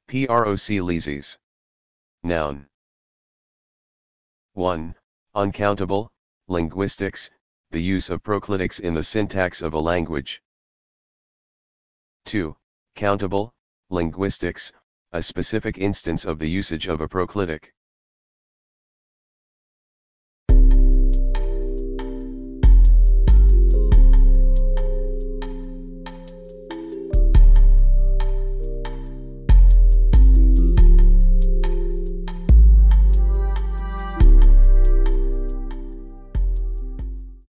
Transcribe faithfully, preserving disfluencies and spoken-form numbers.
Proclisis. Noun. one. Uncountable, linguistics, the use of proclitics in the syntax of a language. two. Countable, linguistics, a specific instance of the usage of a proclitic.